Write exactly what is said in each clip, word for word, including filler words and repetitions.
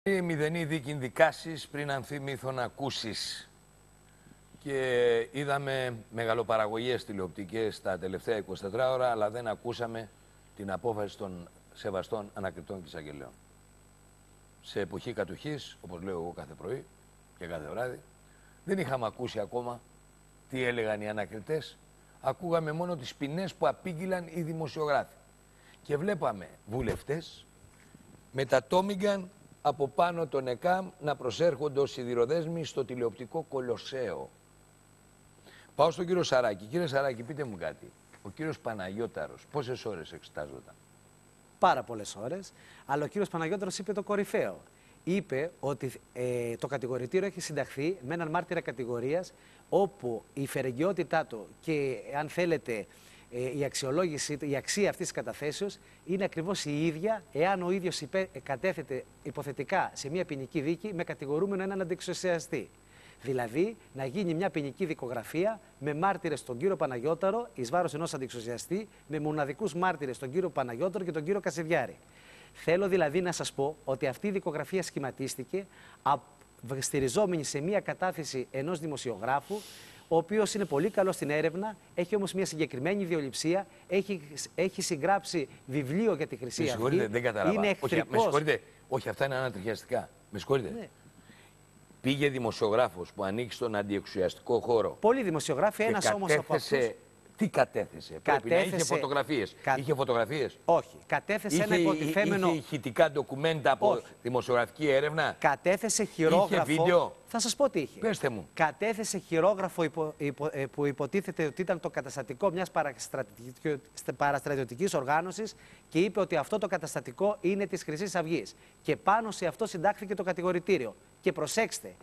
Η μηδενή δίκη δικάσεις πριν αν θυμήθω να ακούσεις. Και είδαμε μεγαλοπαραγωγές τηλεοπτικές τα τελευταία είκοσι τέσσερις ώρα, αλλά δεν ακούσαμε την απόφαση των σεβαστών ανακριτών και εισαγγελέων. Σε εποχή κατοχής, όπως λέω εγώ κάθε πρωί και κάθε βράδυ, δεν είχαμε ακούσει ακόμα τι έλεγαν οι ανακριτές. Ακούγαμε μόνο τις ποινές που απήγγειλαν οι δημοσιογράφοι. Και βλέπαμε βουλευτές με τα τόμιγκαν από πάνω τον ΕΚΑΜ να προσέρχονται ως σιδηροδέσμοι στο τηλεοπτικό Κολοσσέο. Πάω στον κύριο Σαράκη. Κύριε Σαράκη, πείτε μου κάτι. Ο κύριος Παναγιώταρος πόσες ώρες εξετάζονταν? Πάρα πολλές ώρες, αλλά ο κύριος Παναγιώταρος είπε το κορυφαίο. Είπε ότι ε, το κατηγορητήριο έχει συνταχθεί με έναν μάρτυρα κατηγορίας, όπου η φερεγγιότητά του και, αν θέλετε, ε, η αξιολόγηση, η αξία αυτής της καταθέσεως είναι ακριβώς η ίδια, εάν ο ίδιος υπέ, κατέθεται υποθετικά σε μια ποινική δίκη με κατηγορούμενο έναν αντιεξουσιαστή. Δηλαδή, να γίνει μια ποινική δικογραφία με μάρτυρες τον κύριο Παναγιώταρο εις βάρος ενός αντιεξουσιαστή, με μοναδικούς μάρτυρες τον κύριο Παναγιώταρο και τον κύριο Κασιδιάρη. Θέλω δηλαδή να σας πω ότι αυτή η δικογραφία σχηματίστηκε στηριζόμενη σε μια κατάθεση ενός δημοσιογράφου, ο οποίος είναι πολύ καλός στην έρευνα, έχει όμως μια συγκεκριμένη ιδεολειψία, έχει, έχει συγγράψει βιβλίο για τη Χρυσή Αυγή. Με συγχωρείτε, δεν καταλαβαίνω. Είναι όχι, με συγχωρείτε, όχι, αυτά είναι ανατριχιαστικά. Με συγχωρείτε. Ναι. Πήγε δημοσιογράφος που ανήκει στον αντιεξουσιαστικό χώρο. Πολλοί δημοσιογράφοι, ένας όμως από αυτούς. Τι κατέθεσε? Κατέθεσε... Πρέπει να είχε φωτογραφίες. Κα... Είχε φωτογραφίες. Όχι. Κατέθεσε είχε, ένα υποτιθέμενο... Είχε ηχητικά ντοκουμέντα από Όχι. δημοσιογραφική έρευνα. Κατέθεσε χειρόγραφο... Είχε βίντεο. Θα σας πω τι είχε. Πέστε μου. Κατέθεσε χειρόγραφο υπο... Υπο... που υποτίθεται ότι ήταν το καταστατικό μιας παραστρατιωτικής οργάνωσης και είπε ότι αυτό το καταστατικό είναι της Χρυσής Αυγής. Και πάνω σε αυτό συντάχθηκε το κατηγορητήριο. Και προσέξτε,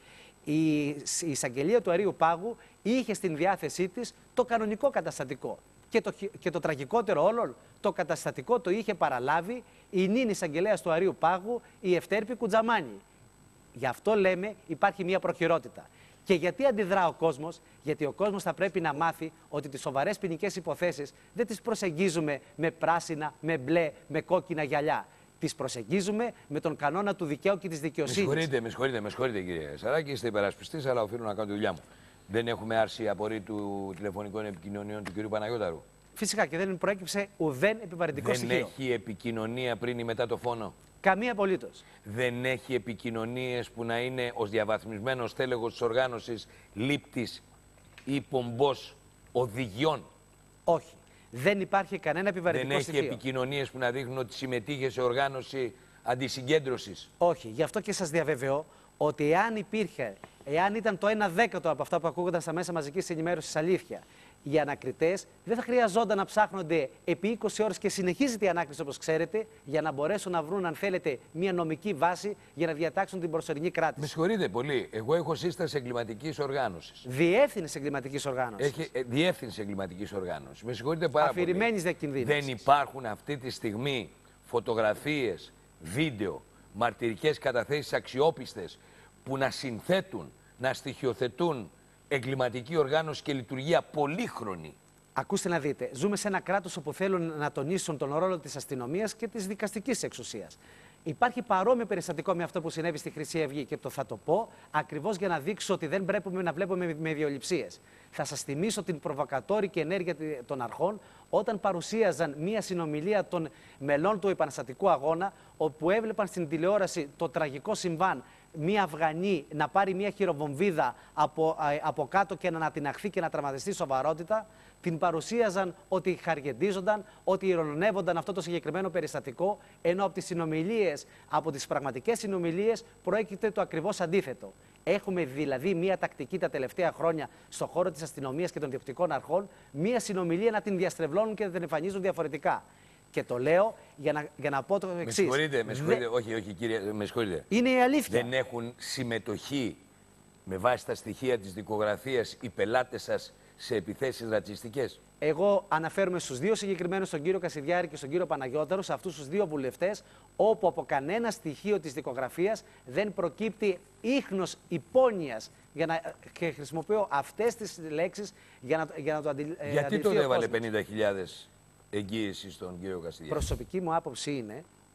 η εισαγγελία του Αρείου Πάγου είχε στην διάθεσή της το κανονικό καταστατικό. Και το, και το τραγικότερο όλων, το καταστατικό το είχε παραλάβει η νυν εισαγγελέας του Αρείου Πάγου, η Ευτέρπη Κουτζαμάνη. Γι' αυτό λέμε υπάρχει μια προχειρότητα. Και γιατί αντιδρά ο κόσμος? Γιατί ο κόσμος θα πρέπει να μάθει ότι τις σοβαρές ποινικές υποθέσεις δεν τις προσεγγίζουμε με πράσινα, με μπλε, με κόκκινα γυαλιά. Τις προσεγγίζουμε με τον κανόνα του δικαίου και της δικαιοσύνης. Με συγχωρείτε, με συγχωρείτε, με συγχωρείτε κύριε Σαράκη, είστε υπερασπιστής, αλλά οφείλω να κάνω τη δουλειά μου. Δεν έχουμε άρση απορρίτου τηλεφωνικών επικοινωνιών του κύριου Παναγιώταρου? Φυσικά, και δεν προέκυψε ουδέν επιβαρυντικό στοιχείο. Δεν έχει επικοινωνία πριν ή μετά το φόνο? Καμία απολύτως. Δεν έχει επικοινωνίες που να είναι ως διαβαθμισμένος τέλεχος της οργάνωσης λήπτης ή πομπός οδηγιών? Όχι. Δεν υπάρχει κανένα επιβαρυντικό στοιχείο. στοιχείο. Δεν έχει επικοινωνίες που να δείχνουν ότι συμμετείχε σε οργάνωση αντισυγκέντρωσης? Όχι. Γι' αυτό και σας διαβεβαιώ ότι εάν υπήρχε, εάν ήταν το ένα δέκατο από αυτά που ακούγονταν στα μέσα μαζικής ενημέρωσης αλήθεια, οι ανακριτές δεν θα χρειαζόταν να ψάχνονται επί είκοσι ώρες, και συνεχίζεται η ανάκριση όπως ξέρετε, για να μπορέσουν να βρουν, αν θέλετε, μια νομική βάση για να διατάξουν την προσωρινή κράτηση. Με συγχωρείτε πολύ. Εγώ έχω σύσταση εγκληματικής οργάνωσης. Διεύθυνση εγκληματικής οργάνωσης. Έχει ε, διεύθυνση εγκληματικής οργάνωσης. Με συγχωρείτε πάρα πολύ. Αφηρημένης διακινδύνευσης. Δεν υπάρχουν αυτή τη στιγμή φωτογραφίες, βίντεο, μαρτυρικές καταθέσεις αξιόπιστες που να συνθέτουν, να στοιχειοθετούν εγκληματική οργάνωση και λειτουργία πολύχρονη? Ακούστε να δείτε, ζούμε σε ένα κράτος όπου θέλουν να τονίσουν τον ρόλο της αστυνομίας και της δικαστικής εξουσίας. Υπάρχει παρόμοιο περιστατικό με αυτό που συνέβη στη Χρυσή Αυγή και το θα το πω ακριβώς για να δείξω ότι δεν πρέπει να βλέπουμε με ιδιοληψίες. Θα σας θυμίσω την προβοκατόρικη ενέργεια των αρχών όταν παρουσίαζαν μία συνομιλία των μελών του επαναστατικού αγώνα, όπου έβλεπαν στην τηλεόραση το τραγικό συμβάν, μία Αφγανή να πάρει μία χειροβομβίδα από, από κάτω και να ανατιναχθεί και να τραυματιστεί σοβαρότητα. Την παρουσίαζαν ότι χαργεντίζονταν, ότι ηρωνεύονταν αυτό το συγκεκριμένο περιστατικό, ενώ από τις συνομιλίες, από τις πραγματικές συνομιλίες προέκυψε το ακριβώς αντίθετο. Έχουμε δηλαδή μία τακτική τα τελευταία χρόνια στον χώρο της αστυνομίας και των διοκτικών αρχών, μία συνομιλία να την διαστρεβλώνουν και να την εμφανίζουν διαφορετικά. Και το λέω για να, για να πω το εξής. Με συγχωρείτε, με συγχωρείτε. Δε... όχι, όχι κύριε, με συγχωρείτε. Είναι η αλήθεια. Δεν έχουν συμμετοχή με βάση τα στοιχεία της δικογραφίας οι πελάτες σας σε επιθέσεις ρατσιστικές? Εγώ αναφέρομαι στους δύο συγκεκριμένους, τον κύριο Κασιδιάρη και στον κύριο Παναγιώταρο, σε αυτούς τους δύο βουλευτές, όπου από κανένα στοιχείο της δικογραφίας δεν προκύπτει ίχνος υπόνοιας, για να, και χρησιμοποιώ αυτές τις λέξεις για να, για να το αντι, Γιατί τον έβαλε πενήντα χιλιάδες εγγύηση στον κύριο Κασιδιάρη? Προσωπική μου άποψη είναι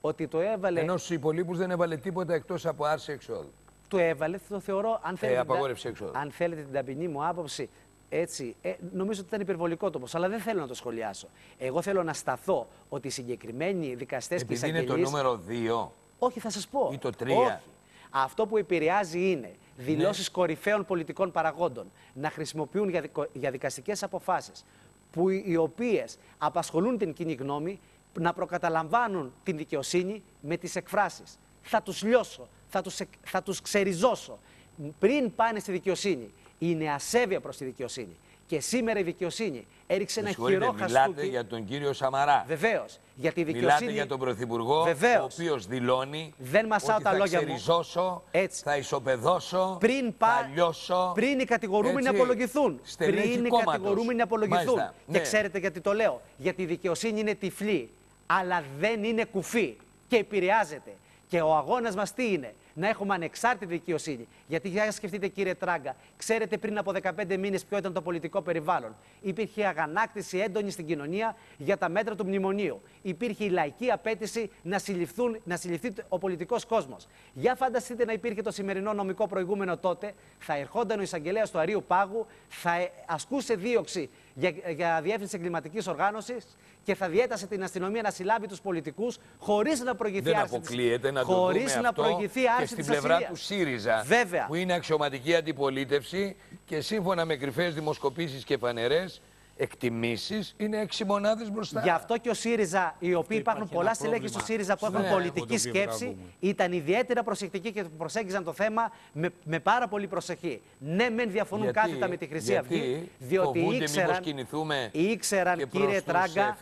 ότι το έβαλε. Ενώ στους υπολείπους δεν έβαλε τίποτα εκτός από άρση εξόδου. Το έβαλε, το θεωρώ, αν θέλετε, ε, απαγόρευση εξόδου. αν θέλετε την ταπεινή μου άποψη, έτσι, ε, νομίζω ότι ήταν υπερβολικό το ποσό, αλλά δεν θέλω να το σχολιάσω. Εγώ θέλω να σταθώ ότι οι συγκεκριμένοι δικαστές και εισαγγελείς... Επειδή είναι το νούμερο δύο. Όχι, θα σας πω. Ή το τρία. Όχι. Αυτό που επηρεάζει είναι δηλώσεις ναι. κορυφαίων πολιτικών παραγόντων να χρησιμοποιούν για, δικο... για δικαστικές αποφάσεις, που οι οποίες απασχολούν την κοινή γνώμη, να προκαταλαμβάνουν την δικαιοσύνη με τις εκφράσεις. Θα τους λιώσω, θα τους, θα τους ξεριζώσω. Πριν πάνε στη δικαιοσύνη, είναι ασέβεια προς τη δικαιοσύνη. Και σήμερα η δικαιοσύνη έριξε ένα χειρό χαστούκι. Μιλάτε για τον κύριο Σαμαρά. Βεβαίως. Για τη δικαιοσύνη... Μιλάτε για τον Πρωθυπουργό, Βεβαίως. ο οποίος δηλώνει δεν μασάω ότι τα θα λόγια ξεριζώσω, έτσι. θα ισοπεδώσω, πριν πα... θα λιώσω. Πριν οι κατηγορούμενοι απολογηθούν. Πριν οι κόμματος. κατηγορούμενοι απολογηθούν. Μάλιστα. Και ναι. ξέρετε γιατί το λέω. Γιατί η δικαιοσύνη είναι τυφλή, αλλά δεν είναι κουφή και επηρεάζεται. Και ο αγώνας μας τι είναι? Να έχουμε ανεξάρτητη δικαιοσύνη. Γιατί για να σκεφτείτε, κύριε Τράγκα, ξέρετε πριν από δεκαπέντε μήνες ποιο ήταν το πολιτικό περιβάλλον. Υπήρχε αγανάκτηση έντονη στην κοινωνία για τα μέτρα του μνημονίου. Υπήρχε η λαϊκή απέτηση να, συλληφθούν, να συλληφθεί ο πολιτικός κόσμος. Για φανταστείτε να υπήρχε το σημερινό νομικό προηγούμενο τότε, θα ερχόταν ο εισαγγελέας του Αρείου Πάγου, θα ασκούσε δίωξη για, για διεύθυνση εγκληματικής οργάνωσης και θα διέτασε την αστυνομία να συλλάβει τους πολιτικούς χωρίς να προηγηθεί δεν άρση αποκλείεται της... να το χωρίς δούμε να αυτό προηγηθεί άρση και στην της πλευρά ασυλίας. του ΣΥΡΙΖΑ, Βέβαια. που είναι αξιωματική αντιπολίτευση και σύμφωνα με κρυφές δημοσκοπήσεις και φανερές εκτιμήσεις είναι έξι μονάδες μπροστά. Γι' αυτό και ο ΣΥΡΙΖΑ, οι οποίοι υπάρχουν πολλά στελέχη στο ΣΥΡΙΖΑ που έχουν ναι, πολιτική σκέψη, ήταν ιδιαίτερα προσεκτικοί και προσέγγιζαν το θέμα με, με πάρα πολύ προσοχή. Ναι, μεν διαφωνούν γιατί, κάθετα με τη Χρυσή Αυγή, διότι ήξεραν, ήξεραν κύριε Τράγκα,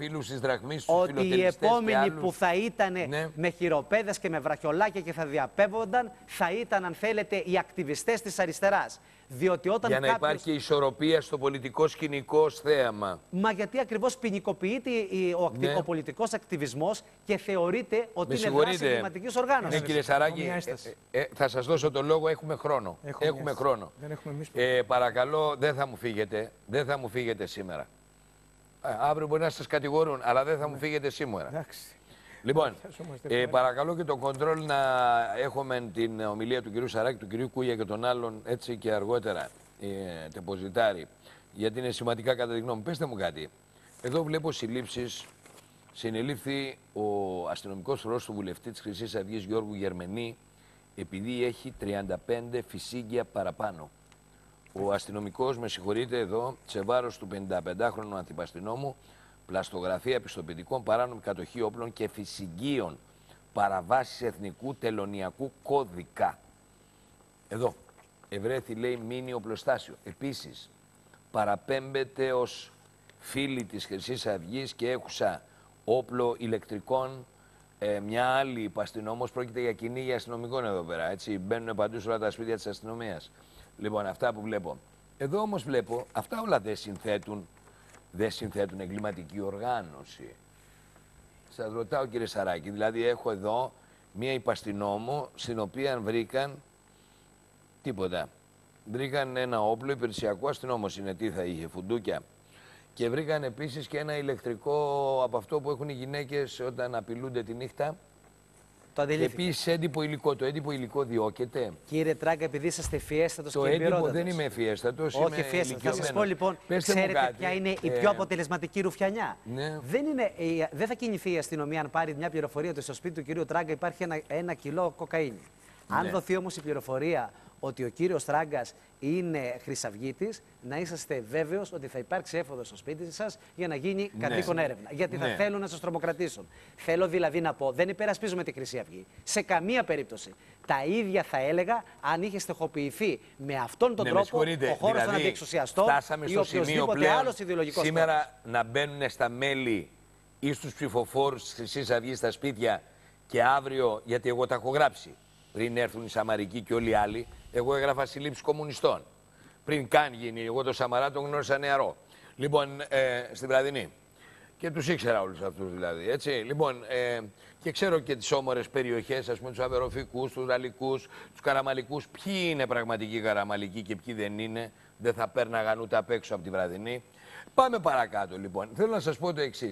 ότι οι επόμενοι που θα ήταν ναι. με χειροπέδες και με βραχιολάκια και θα διαπέμπονταν, θα ήταν, αν θέλετε, οι ακτιβιστές της αριστεράς. Διότι όταν για να κάποιος... υπάρχει ισορροπία στο πολιτικό σκηνικό ως θέαμα. Μα γιατί ακριβώς ποινικοποιείται ο, ναι. ο πολιτικός ακτιβισμός και θεωρείται ότι με είναι δράση εγκληματικής οργάνωσης. Ναι, κύριε Σαράκη, ε, ε, θα σας δώσω το λόγο, έχουμε χρόνο. Έχουμε, έχουμε χρόνο. Δεν έχουμε εμείς ε, παρακαλώ, δεν θα μου φύγετε, δεν θα μου φύγετε σήμερα. Ε, αύριο μπορεί να σας κατηγορούν, αλλά δεν θα μου φύγετε σήμερα. Εντάξει. Λοιπόν, ε, παρακαλώ και το κοντρόλ να έχουμε την ομιλία του κυρίου Σαράκη, του κυρίου Κούγια και των άλλων έτσι και αργότερα ε, τεποζιτάρι, γιατί είναι σημαντικά κατά τη γνώμη μου. Πέστε μου κάτι. Εδώ βλέπω συλλήψεις. Συνελήφθη ο αστυνομικός φορός του βουλευτή της Χρυσής Αυγής Γιώργου Γερμενή επειδή έχει τριάντα πέντε φυσίγγια παραπάνω. Ο αστυνομικός, με συγχωρείτε εδώ, σε βάρος του πενηνταπεντάχρονου αντιπαστινόμου, πλαστογραφία επιστοποιητικών, παράνομη κατοχή όπλων και φυσιγγίων, παραβάσεις εθνικού τελωνιακού κώδικα. Εδώ, ευρέθη λέει μήνυ οπλοστάσιο. Επίσης, παραπέμπεται ως φίλη της Χρυσής Αυγής και έχουσα όπλο ηλεκτρικών. Ε, μια άλλη υπαστηνόμος, πρόκειται για κυνήγια αστυνομικών εδώ πέρα. Έτσι, μπαίνουν παντού σε όλα τα σπίτια της αστυνομίας. Λοιπόν, αυτά που βλέπω. Εδώ όμως βλέπω, αυτά όλα δεν συνθέτουν. Δεν συνθέτουν εγκληματική οργάνωση. Σας ρωτάω κύριε Σαράκη, δηλαδή έχω εδώ μία υπαστηνόμο στην οποία βρήκαν τίποτα. Βρήκαν ένα όπλο υπηρεσιακό, αστυνόμος είναι, τι θα είχε, φουντούκια. Και βρήκαν επίσης και ένα ηλεκτρικό από αυτό που έχουν οι γυναίκες όταν απειλούνται τη νύχτα. Το και επίσης έντυπο υλικό. Το έντυπο υλικό διώκεται. Κύριε Τράγκα, επειδή είσαστε ευφιέστατος και εμπειρότατος. Το έντυπο δεν είμαι ευφιέστατος. Όχι ευφιέστατος. Θα σας πω λοιπόν, Πέστε ξέρετε ποια είναι η πιο αποτελεσματική ρουφιανιά. Ναι. Δεν, είναι, δεν θα κινηθεί η αστυνομία αν πάρει μια πληροφορία ότι στο σπίτι του κυρίου Τράγκα υπάρχει ένα, ένα κιλό κοκαίνη. Ναι. Αν δοθεί όμως η πληροφορία ότι ο κύριος Τράγκας είναι χρυσαυγίτης, να είσαστε βέβαιος ότι θα υπάρξει έφοδος στο σπίτι σας για να γίνει κατοίκον ναι. έρευνα. Γιατί ναι. θα θέλουν να σας τρομοκρατήσουν. Θέλω δηλαδή να πω, δεν υπερασπίζουμε τη Χρυσή Αυγή. Σε καμία περίπτωση. Τα ίδια θα έλεγα αν είχε στοχοποιηθεί με αυτόν τον ναι, τρόπο ο χώρος δηλαδή, των αντιεξουσιαστών ή οποιοδήποτε άλλος ιδεολογικός σήμερα χώρος. Να μπαίνουν στα μέλη ή στους ψηφοφόρους της Χρυσής Αυγής στα σπίτια και αύριο, γιατί εγώ τα έχω γράψει, πριν έρθουν οι Σαμαρικοί και όλοι οι άλλοι, εγώ έγραφα συλλήψεις κομμουνιστών. Πριν καν γίνει, εγώ το Σαμαρά τον γνώρισα νεαρό. Λοιπόν, ε, στην Βραδινή. Και τους ήξερα όλους αυτούς δηλαδή, έτσι. Λοιπόν, ε, και ξέρω και τις όμορες περιοχές, ας πούμε, τους Αβεροφικούς, τους Ραλικούς, τους Καραμαλικούς. Ποιοι είναι πραγματικοί Καραμαλικοί και ποιοι δεν είναι. Δεν θα πέρναγαν ούτε απ' έξω από τη Βραδινή. Πάμε παρακάτω, λοιπόν. Θέλω να σας πω το εξής.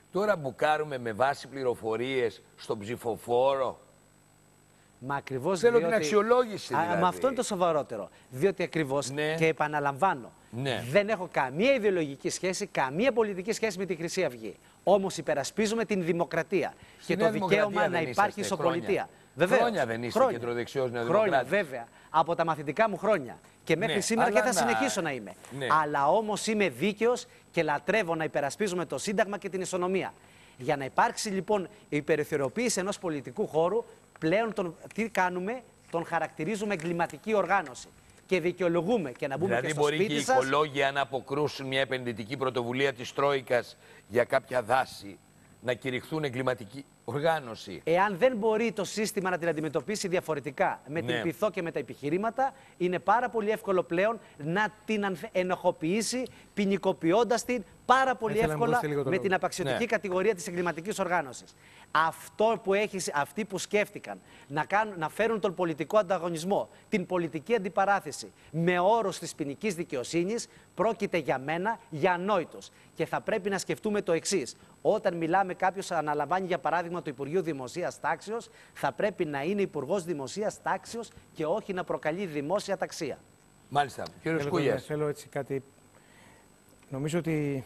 Τώρα μπουκάρουμε με βάση πληροφορίες στον ψηφοφόρο. Μα ακριβώς Θέλω διότι... την αξιολόγηση Α, δηλαδή. μα αυτό είναι το σοβαρότερο. Διότι ακριβώς, Ναι. και επαναλαμβάνω, Ναι. δεν έχω καμία ιδεολογική σχέση, καμία πολιτική σχέση με τη Χρυσή Αυγή. Όμως υπερασπίζουμε την δημοκρατία Στη και Νέα το δικαίωμα Δημοκρατία να δεν υπάρχει είσαστε ισοπολιτεία. χρόνια. Βεβαίως. Χρόνια δεν είστε Χρόνια. κεντροδεξιός Χρόνια, νεοδημοκράτης. βέβαια. Από τα μαθητικά μου χρόνια. Και μέχρι Ναι, σήμερα και αλλά θα να- συνεχίσω να είμαι. Ναι. Αλλά όμως είμαι δίκαιος και λατρεύω να υπερασπίζουμε το Σύνταγμα και την ισονομία. Για να υπάρξει λοιπόν η περιθωριοποίηση ενός πολιτικού χώρου, πλέον τον, τι κάνουμε, τον χαρακτηρίζουμε εγκληματική οργάνωση. Και δικαιολογούμε και να μπούμε Δηλαδή και στο μπορεί και σπίτι οι σας. οικολόγοι, αν αποκρούσουν μια επενδυτική πρωτοβουλία της Τρόικας για κάποια δάση, να κηρυχθούν εγκληματική οργάνωση. Εάν δεν μπορεί το σύστημα να την αντιμετωπίσει διαφορετικά με Ναι. την πειθό και με τα επιχειρήματα, είναι πάρα πολύ εύκολο πλέον να την ανθ- ενοχοποιήσει, ποινικοποιώντας την πάρα πολύ Ήθελα να μου εύκολα δώσετε λίγο το με λόγο. την απαξιωτική Ναι. κατηγορία της εγκληματικής οργάνωσης. Αυτό που έχει, αυτοί που σκέφτηκαν να, κάνουν, να φέρουν τον πολιτικό ανταγωνισμό, την πολιτική αντιπαράθεση με όρος της ποινικής δικαιοσύνης, πρόκειται για μένα για ανόητος. Και θα πρέπει να σκεφτούμε το εξής. Όταν μιλάμε, κάποιος αναλαμβάνει για παράδειγμα το Υπουργείο Δημοσίας Τάξεως, θα πρέπει να είναι Υπουργός Δημοσίας Τάξεως και όχι να προκαλεί δημόσια ταξία. Μάλιστα. Κύριος Θέλω, Κούγιας. θέλω έτσι κάτι. Νομίζω ότι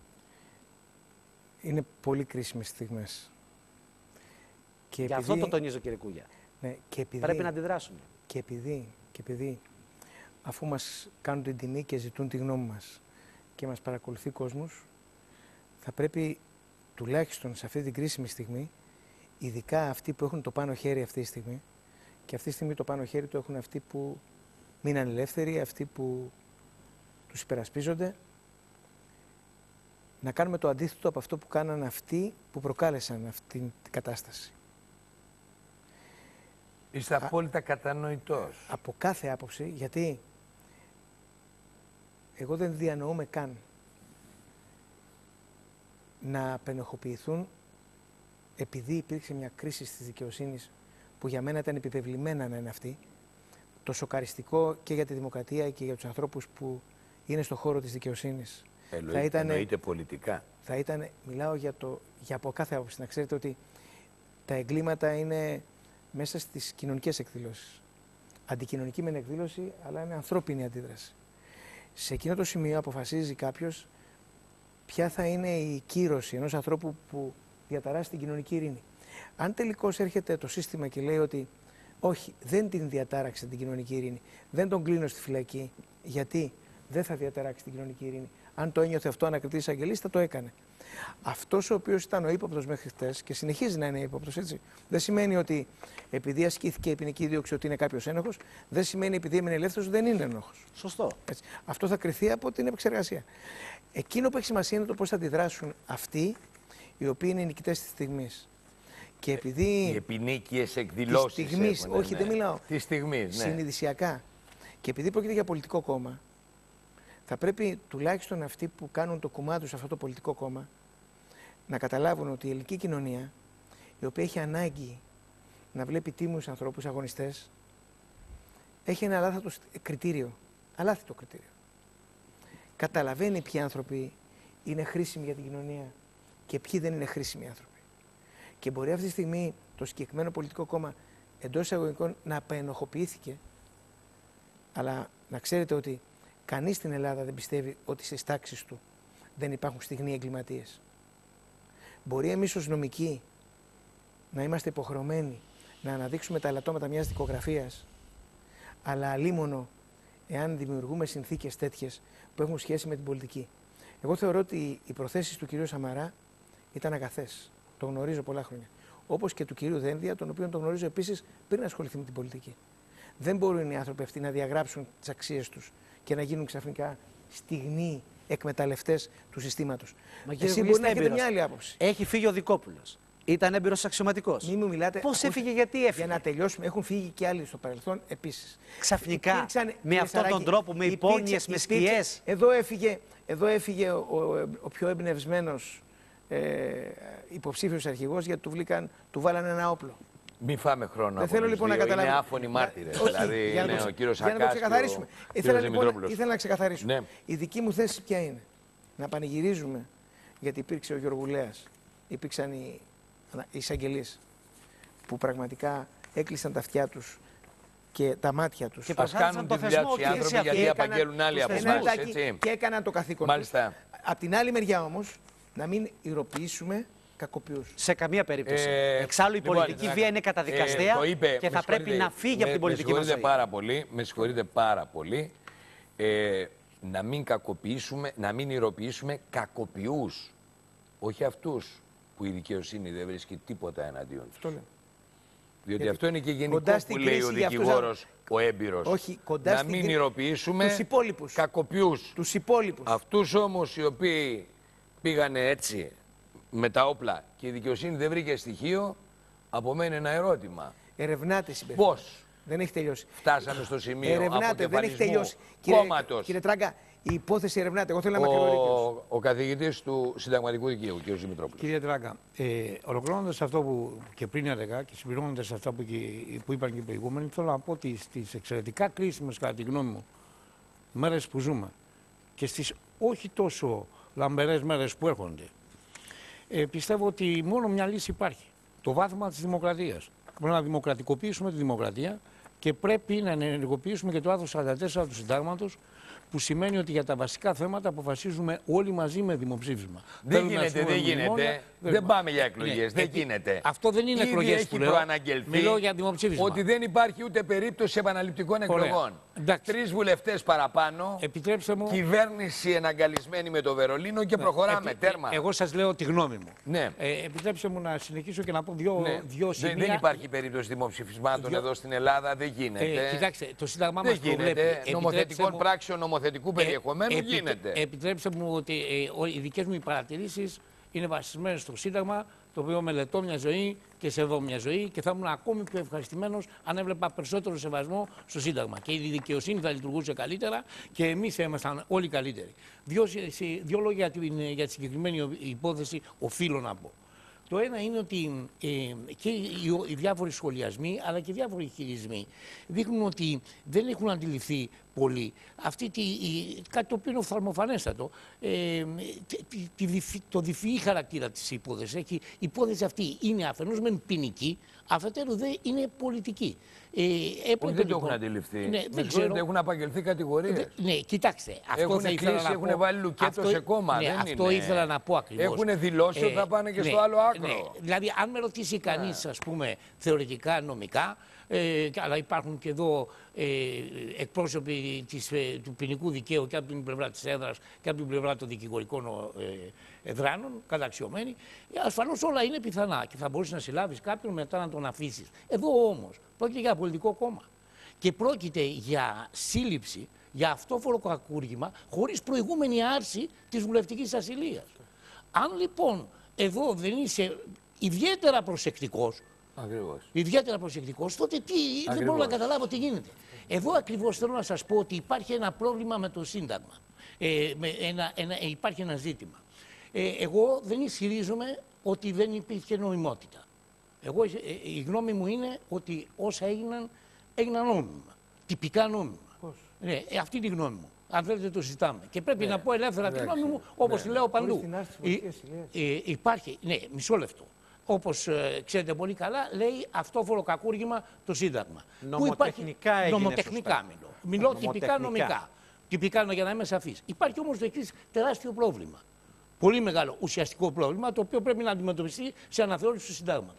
είναι πολύ κρίσιμες στιγμές. Και Γι' αυτό το τονίζω, κύριε Κούγια. ναι, και επειδή, Πρέπει να αντιδράσουμε. και επειδή, και επειδή αφού μας κάνουν την τιμή και ζητούν τη γνώμη μας και μας παρακολουθεί κόσμος, θα πρέπει τουλάχιστον σε αυτή την κρίσιμη στιγμή, ειδικά αυτοί που έχουν το πάνω χέρι αυτή τη στιγμή, και αυτή τη στιγμή το πάνω χέρι το έχουν αυτοί που μείναν ελεύθεροι, αυτοί που τους υπερασπίζονται, να κάνουμε το αντίθετο από αυτό που κάναν αυτοί που προκάλεσαν αυτή την κατάσταση. Είστε απόλυτα κατανοητός. Από κάθε άποψη, γιατί εγώ δεν διανοούμε καν να απενοχοποιηθούν επειδή υπήρξε μια κρίση της δικαιοσύνης που για μένα ήταν επιβεβλημένα να είναι αυτή, το σοκαριστικό και για τη δημοκρατία και για τους ανθρώπους που είναι στον χώρο της δικαιοσύνης. Εννοεί, θα ήταν, εννοείται πολιτικά. θα ήταν, μιλάω για, το, για από κάθε άποψη, να ξέρετε ότι τα εγκλήματα είναι μέσα στις κοινωνικές εκδηλώσεις. Αντικοινωνική μεν εκδήλωση, αλλά είναι ανθρώπινη αντίδραση. Σε εκείνο το σημείο αποφασίζει κάποιος ποια θα είναι η κύρωση ενός ανθρώπου που διαταράσσει την κοινωνική ειρήνη. Αν τελικώς έρχεται το σύστημα και λέει ότι όχι, δεν την διατάραξε την κοινωνική ειρήνη, δεν τον κλείνω στη φυλακή, γιατί δεν θα διαταράξει την κοινωνική ειρήνη. Αν το ένιωθε αυτό ανακριτής εισαγγελής, θα το έκανε. Αυτός ο οποίος ήταν ο ύποπτος μέχρι χτες και συνεχίζει να είναι ύποπτος, έτσι. Δεν σημαίνει ότι επειδή ασκήθηκε η ποινική δίωξη ότι είναι κάποιος ένοχος, δεν σημαίνει επειδή έμεινε ελεύθερος δεν είναι ένοχος. Σωστό. Έτσι. Αυτό θα κριθεί από την επεξεργασία. Εκείνο που έχει σημασία είναι το πώς θα αντιδράσουν αυτοί οι οποίοι είναι οι νικητές της στιγμής. Και επειδή. Οι επινίκιες εκδηλώσεις. Της στιγμής, έχουν, όχι, ναι. δεν μιλάω. Της στιγμής, ναι. Συνειδησιακά. Και επειδή πρόκειται για πολιτικό κόμμα, θα πρέπει τουλάχιστον αυτοί που κάνουν το κομμάτι τους σε αυτό το πολιτικό κόμμα να καταλάβουν ότι η ελληνική κοινωνία, η οποία έχει ανάγκη να βλέπει τίμιους ανθρώπους, αγωνιστές, έχει ένα αλάθατο κριτήριο. Αλάθητο κριτήριο. Καταλαβαίνει ποιοι άνθρωποι είναι χρήσιμοι για την κοινωνία και ποιοι δεν είναι χρήσιμοι άνθρωποι. Και μπορεί αυτή τη στιγμή το συγκεκριμένο πολιτικό κόμμα εντός εισαγωγικών να απενοχοποιήθηκε, αλλά να ξέρετε ότι κανείς στην Ελλάδα δεν πιστεύει ότι στις τάξεις του δεν υπάρχουν στιγνοί εγκληματίες. Μπορεί εμείς ως νομικοί να είμαστε υποχρεωμένοι να αναδείξουμε τα ελαττώματα μιας δικογραφίας, αλλά αλίμονο εάν δημιουργούμε συνθήκες τέτοιες που έχουν σχέση με την πολιτική. Εγώ θεωρώ ότι οι προθέσεις του κυρίου Σαμαρά ήταν αγαθές. Το γνωρίζω πολλά χρόνια. Όπως και του κυρίου Δένδια, τον οποίο τον γνωρίζω επίσης πριν ασχοληθεί με την πολιτική. Δεν μπορούν οι άνθρωποι αυτοί να διαγράψουν τις αξίες τους και να γίνουν ξαφνικά στιγνοί εκμεταλλευτές του συστήματος. Εσύ μπορεί να έχετε μια άλλη άποψη. Έχει φύγει ο Δικόπουλος. Ήταν έμπειρος αξιωματικός. Μην μου μιλάτε. Πώς έφυγε, γιατί έφυγε. Για να τελειώσουμε, έχουν φύγει και άλλοι στο παρελθόν επίσης. Ξαφνικά, Υπήρξαν, με κύριε αυτόν τον Σαράκη, τρόπο, με υπήρξε- υπόνοιες, με υπήρξε- σκιές. Εδώ έφυγε, εδώ έφυγε ο, ο, ο πιο εμπνευσμένος ε, υποψήφιος αρχηγός, γιατί του, βλήκαν, του βάλανε ένα όπλο. Μην φάμε χρόνο. Δεν από θέλω τους λοιπόν να δύο. καταλάβω. Είναι άφωνοι μάρτυρες. Όχι, Δηλαδή για να είναι το- ο κύριος για να το Σακάς και ξεκαθαρίσουμε. ο Ήθελα, κύριος λοιπόν, Δημητρόπουλος. ήθελα να ξεκαθαρίσουμε. Ναι. Η δική μου θέση ποια είναι. Να πανηγυρίζουμε γιατί υπήρξε ο Γιωργουλέας υπήρξαν οι, οι εισαγγελείς που πραγματικά έκλεισαν τα αυτιά τους και τα μάτια τους. Και Ας κάνουν τη δουλειά τους οι άνθρωποι, γιατί απαγγέλουν άλλοι από εμάς, έτσι. Και έκαναν το καθήκον Μάλιστα. τους. Απ' την άλλη μεριά όμως, να μην ηρωποιήσουμε κακοποιούς. Σε καμία περίπτωση. Ε, Εξάλλου η λοιπόν, πολιτική βία είναι καταδικαστέα ε, το είπε, και θα πρέπει να φύγει από την πολιτική μας ζωή. Πάρα πολύ, με συγχωρείτε πάρα πολύ. Ε, να μην κακοποιήσουμε, να μην ηρωποιήσουμε κακοποιούς. Όχι αυτούς που η δικαιοσύνη δεν βρίσκει τίποτα εναντίον τους. Αυτό λέω. Διότι Γιατί αυτό είναι και γενικό που λέει ο για αυτούς δικηγόρος, ο έμπειρος. Όχι, κοντά να στην μην κρί- ηρωποιήσουμε τους υπόλοιπους. κακοποιούς. Τους υπόλοιπους. Αυτούς όμως οι οποίοι πήγανε έτσι με τα όπλα και η δικαιοσύνη δεν βρήκε στοιχείο, απομένει ένα ερώτημα. Ερευνάτε συμπεριφορά. Πώς Δεν έχει τελειώσει. φτάσαμε στο σημείο Ερευνάτε, δεν έχει τελειώσει. αποκεφαλισμού κόμματος. Κύριε Τράγκα, η υπόθεση ερευνάται. Εγώ θέλω να είμαι ακριβώς. Ο, ο καθηγητής του συνταγματικού δικαίου, κ. Δημητρόπουλος. Κύριε Τράγκα, ε, ολοκληρώνοντας αυτό που και πριν έλεγα και συμπληρώνοντας αυτά που, και, που είπαν και οι προηγούμενοι, θέλω να πω ότι στις εξαιρετικά κρίσιμες, κατά τη γνώμη μου, μέρες που ζούμε και στις όχι τόσο λαμπερές μέρες που έρχονται, ε, πιστεύω ότι μόνο μια λύση υπάρχει. Το βάθμα της δημοκρατίας. Πρέπει να δημοκρατικοποιήσουμε τη δημοκρατία και πρέπει να ενεργοποιήσουμε και το άρθρο σαράντα τέσσερα του Συντάγματος, που σημαίνει ότι για τα βασικά θέματα αποφασίζουμε όλοι μαζί με δημοψήφισμα. Δεν Θέλουμε γίνεται, δεν γίνεται. Μνημόνια, δεν πάμε για εκλογές. Ναι, δεν επί... γίνεται. Αυτό δεν είναι εκλογές που λέω. Προαναγγελθεί Μιλώ για δημοψήφισμα. ότι δεν υπάρχει ούτε περίπτωση επαναληπτικών εκλογών. Τρεις βουλευτές παραπάνω. Επιτρέψτε μου. Κυβέρνηση εναγκαλισμένη με το Βερολίνο και προχωράμε. Επί... Τέρμα. Εγώ σας λέω τη γνώμη μου. Ναι. Ε, επιτρέψτε μου να συνεχίσω και να πω δύο, ναι. δύο σημεία. Δεν, δεν υπάρχει περίπτωση δημοψηφισμάτων δύο... εδώ στην Ελλάδα. Δεν γίνεται. Ε, κοιτάξτε, το Σύνταγμά δεν μας προβλέπει. Νομοθετικών μου... πράξεων, νομοθετικού περιεχομένου ε, γίνεται. Επιτρέψτε μου ότι ε, οι δικές μου παρατηρήσεις είναι βασισμένες στο Σύνταγμα, το οποίο μελετώ μια ζωή και σεβώ μια ζωή και θα ήμουν ακόμη πιο ευχαριστημένος αν έβλεπα περισσότερο σεβασμό στο Σύνταγμα. Και η δικαιοσύνη θα λειτουργούσε καλύτερα και εμείς θα ήμασταν όλοι καλύτεροι. Δύο, δύο λόγια για, την, για τη συγκεκριμένη υπόθεση οφείλω να πω. Το ένα είναι ότι ε, και οι, οι διάφοροι σχολιασμοί αλλά και οι διάφοροι χειρισμοί δείχνουν ότι δεν έχουν αντιληφθεί πολύ αυτή τη, η, κάτι το οποίο είναι οφθαλμοφανέστατο, ε, τη, τη, τη, το διφυή χαρακτήρα της υπόθεσης. Έχει, η υπόθεση αυτή είναι αφενός μεν ποινική, αφετέρου δεν είναι πολιτική. Ε, έπρεπε, δεν το έχουν αντιληφθεί. Ναι, δεν ξέρω. Έχουν απαγγελθεί κατηγορίες. Ναι, κοιτάξτε. Αυτό έχουν θα ήθελα κλείσει, να έχουν πω. βάλει λουκέτο αυτό, σε κόμμα. Ναι, δεν αυτό είναι. ήθελα να πω ακριβώς. Έχουν δηλώσει ότι ε, θα πάνε και ναι, στο άλλο άκρο. Ναι. Δηλαδή, αν με ρωτήσει κανείς, ας πούμε, θεωρητικά, νομικά, ε, αλλά υπάρχουν και εδώ ε, εκπρόσωποι της, ε, του ποινικού δικαίου και από την πλευρά της έδρας και από την πλευρά των δικηγορικών ε, εδράνων, καταξιωμένοι, ε, ασφαλώς όλα είναι πιθανά και θα μπορείς να συλλάβεις κάποιον μετά να τον αφήσεις. Εδώ όμως πρόκειται για πολιτικό κόμμα και πρόκειται για σύλληψη, για αυτόφορο κακούργημα, χωρίς προηγούμενη άρση της βουλευτικής ασυλίας. Αν λοιπόν εδώ δεν είσαι ιδιαίτερα προσεκτικός, Ακριβώς. ιδιαίτερα προσεκτικός, τότε τι, δεν μπορώ να καταλάβω τι γίνεται. Εδώ ακριβώς θέλω να σας πω ότι υπάρχει ένα πρόβλημα με το Σύνταγμα. Ε, με ένα, ένα, ε, υπάρχει ένα ζήτημα. Ε, εγώ δεν ισχυρίζομαι ότι δεν υπήρχε νομιμότητα. Εγώ, ε, η γνώμη μου είναι ότι όσα έγιναν, έγιναν νόμιμα. Τυπικά νόμιμα. Πώς? Ναι, ε, αυτή είναι η γνώμη μου. Αν θέλετε το συζητάμε. Και πρέπει ναι. να πω ελεύθερα τη γνώμη μου, όπως ναι. λέω παντού. Υ, ε, υπάρχει, ναι, μισό λεπτό. Όπως ε, ξέρετε πολύ καλά, λέει αυτόφορο κακούργημα το Σύνταγμα. Νομοτεχνικά έγινε Νομοτεχνικά μιλώ. Μιλώ τυπικά νομικά. Τυπικά για να είμαι σαφής. Υπάρχει όμως το εξής τεράστιο πρόβλημα. Πολύ μεγάλο ουσιαστικό πρόβλημα, το οποίο πρέπει να αντιμετωπιστεί σε αναθεώρηση του Συντάγματος.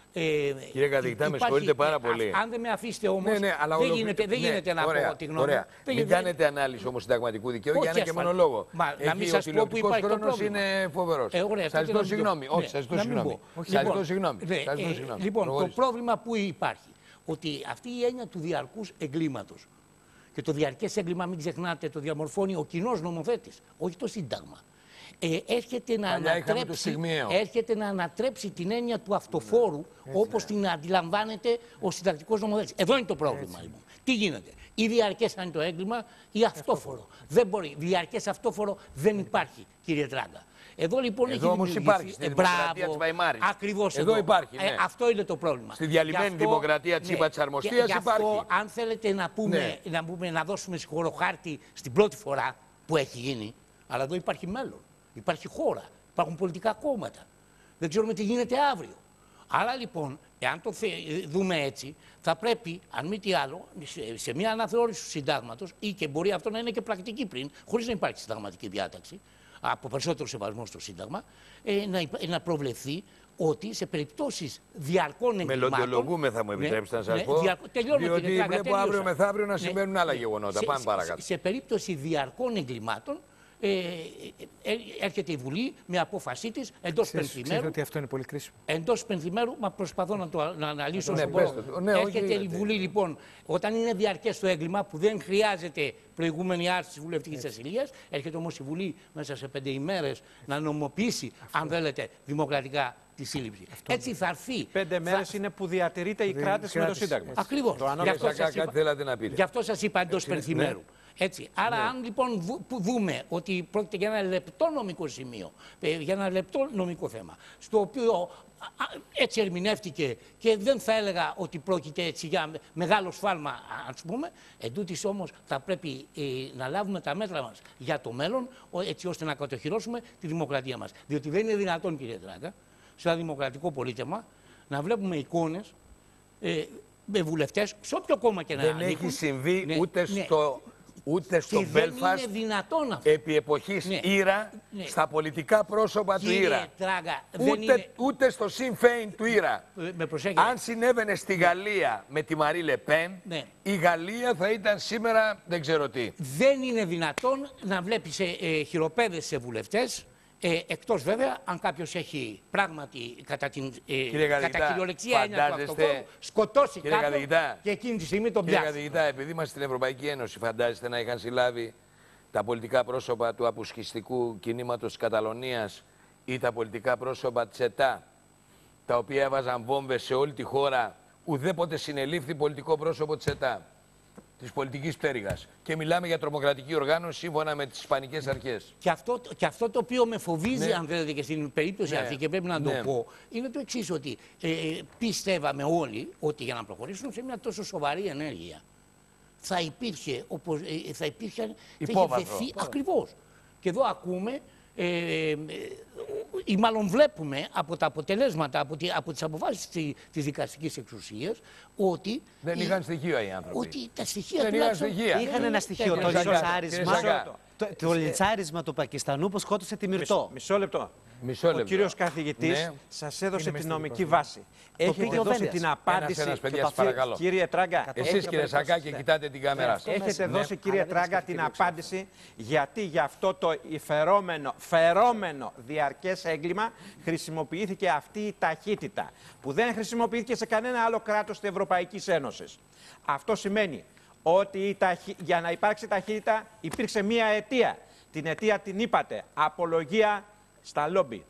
Ε, Κύριε καθηγητά, με συγχωρείτε πάρα πολύ. Αν δεν με αφήσετε όμως, ναι, ναι, αλλά δεν, ολοκλη... γίνεται, δεν ναι, γίνεται να ωραία, πω τη γνώμη. Ωραία. Μην γίνεται... κάνετε ανάλυση όμως συνταγματικού δικαίου για ένα και μόνο λόγο. Μα, να μην σας πω που υπάρχει το πρόβλημα. Είναι φοβερός. Ε, ωραία, σας ζητώ συγγνώμη. Όχι, σας ζητώ συγγνώμη. Σας ζητώ συγγνώμη. Λοιπόν, το πρόβλημα που υπάρχει, ότι αυτή η έννοια του διαρκούς εγκλήματος και το διαρκές έγκλημα, μην ξεχνάτε, το διαμορφώνει ο κοινός νομοθέτης, όχι το Σύνταγμα. Ε, έρχεται, να ανατρέψει, έρχεται να ανατρέψει την έννοια του αυτοφόρου έτσι, όπως ναι. την αντιλαμβάνεται ο συντακτικός νομοθέτης. Εδώ είναι το πρόβλημα λοιπόν. Τι γίνεται, ή διαρκές αν είναι το έγκλημα ή αυτόφορο. Δεν μπορεί, διαρκές αυτόφορο δεν υπάρχει, κύριε Τράγκα. Εδώ λοιπόν εδώ έχει όμως υπάρχει, στη ε, δημοκρατία της Βαϊμάρης. Ακριβώς εδώ. Εδώ υπάρχει, ναι. ε, αυτό είναι το πρόβλημα. Στη διαλυμένη αυτό, δημοκρατία της ΥΠΑ της Αρμοστίας γι' αυτό, υπάρχει. Αν θέλετε να πούμε, ναι. να, πούμε, να δώσουμε συγχωροχάρτη στην πρώτη φορά που έχει γίνει, αλλά εδώ υπάρχει μέλλον. Υπάρχει χώρα, υπάρχουν πολιτικά κόμματα. Δεν ξέρουμε τι γίνεται αύριο. Άρα λοιπόν, εάν το δούμε έτσι, θα πρέπει, αν μη τι άλλο, σε, σε μια αναθεώρηση του συντάγματος, ή και μπορεί αυτό να είναι και πρακτική πριν, χωρίς να υπάρχει συνταγματική διάταξη, από περισσότερο σεβασμό στο Σύνταγμα, ε, να, να προβλεφθεί ότι σε περιπτώσεις διαρκών εγκλημάτων. Μελλοντιολογούμε, θα μου επιτρέψετε ναι, να σας ναι, πω. Διαρκ... Τελειώνω, διότι κύριε Τράγκα, βλέπω αύριο μεθαύριο να ναι, συμβαίνουν άλλα ναι, γεγονότα. Σε, Πάμε σε, παρακάτω. Σε, σε περίπτωση διαρκών εγκλημάτων, ε, ε, έρχεται η Βουλή με απόφασή της εντός πενθήμερου. Ξέρετε ότι αυτό είναι πολύ κρίσιμο. Εντός πενθήμερου, μα προσπαθώ να το να αναλύσω. Ναι, πέστε το. Ναι, έρχεται όχι, η Βουλή λοιπόν, όταν είναι διαρκές το έγκλημα που δεν χρειάζεται προηγούμενη άρση της βουλευτικής ασυλίας, έρχεται όμως η Βουλή μέσα σε πέντε ημέρες να νομοποιήσει, αυτό. αν θέλετε, δημοκρατικά τη σύλληψη. Αυτό. Έτσι θα έρθει. Πέντε μέρες θα... είναι που διατηρείται η κράτηση με το Σύνταγμα. Ακριβώς. Γι' αυτό σας είπα, θέλατε να πείτε. Γι' αυτό σας είπα εντός πενθήμερου. Ναι. Έτσι. Άρα, ναι. αν λοιπόν δούμε ότι πρόκειται για ένα λεπτό νομικό σημείο, για ένα λεπτό νομικό θέμα, στο οποίο έτσι ερμηνεύτηκε και δεν θα έλεγα ότι πρόκειται έτσι για μεγάλο σφάλμα, ας πούμε, εντούτοις όμως θα πρέπει ε, να λάβουμε τα μέτρα μας για το μέλλον, έτσι ώστε να κατοχυρώσουμε τη δημοκρατία μας. Διότι δεν είναι δυνατόν, κύριε Τράγκα, σε ένα δημοκρατικό πολίτευμα να βλέπουμε εικόνες ε, με βουλευτές, σε όποιο κόμμα και να δεν ανήκουν. Δεν έχει συμβεί ναι, ούτε ναι. στο... Ούτε στο Μπέλφαστ, επί εποχής ναι. Ήρα, ναι. στα πολιτικά πρόσωπα Κύριε του Ήρα. Τράγκα, ούτε, είναι... ούτε στο Sinn Féin του Ήρα. Με αν συνέβαινε στη Γαλλία με τη Μαρί Λεπέν, ναι. η Γαλλία θα ήταν σήμερα δεν ξέρω τι. Δεν είναι δυνατόν να βλέπεις ε, ε, χειροπέδες σε βουλευτές, Ε, εκτός βέβαια, αν κάποιος έχει πράγματι κατά την ε, κατά κυριολεξία έννοια του αυτοφόρου σκοτώσει κάποιον καθηγητά, και εκείνη τη στιγμή τον πιάσει. Κύριε καθηγητά, επειδή είμαστε στην Ευρωπαϊκή Ένωση, φαντάζεστε να είχαν συλλάβει τα πολιτικά πρόσωπα του αποσχιστικού κινήματος της Καταλωνίας ή τα πολιτικά πρόσωπα της ΕΤΑ, τα οποία έβαζαν βόμβες σε όλη τη χώρα, ουδέποτε συνελήφθη πολιτικό πρόσωπο της ΕΤΑ, της πολιτικής πτέρυγας. Και μιλάμε για τρομοκρατική οργάνωση σύμφωνα με τις ισπανικές αρχές. Και αυτό, και αυτό το οποίο με φοβίζει, ναι. αν θέλετε, και στην περίπτωση ναι. αυτή, και πρέπει να ναι. το πω, είναι το εξής, ότι ε, πιστεύαμε όλοι ότι για να προχωρήσουν σε μια τόσο σοβαρή ενέργεια θα υπήρχε, όπως, ε, θα υπήρχε, υπόβαθρο. Θα είχε ακριβώς. Και εδώ ακούμε, ε, ε, ή μάλλον βλέπουμε από τα αποτελέσματα, από, τη, από τις αποφάσεις της, της δικαστικής εξουσίας, ότι... Δεν είχαν η, στοιχεία οι άνθρωποι. Ότι τα στοιχεία δεν είχαν στοιχεία. Είχαν ένα στοιχείο, το λιτσάρισμα, το, το λιτσάρισμα του Πακιστανού που σκότωσε τη Μυρτώ. Μισό λεπτό. Μισό λεπτό. Ο κύριος καθηγητής ναι. σας έδωσε την νομική βάση. Έχετε δώσει την απάντηση. Ένας, ένας, παιδιά, παρακαλώ. Κύριε Τράγκα. Εσείς κύριε Σακά και κοιτάτε την κάμερα σας. Έχετε δώσει κύριε Τράγκα την απάντηση γιατί για αυτό το φερόμενο, φερόμενο διαρκές έγκλημα χρησιμοποιήθηκε αυτή η ταχύτητα που δεν χρησιμοποιήθηκε σε κανένα άλλο κράτος της Ευρωπαϊκής Ένωσης. Αυτό σημαίνει ότι η ταχύ... για να υπάρξει ταχύτητα υπήρξε μία αιτία. Την αιτία την είπατε, απολογία στα λόμπι.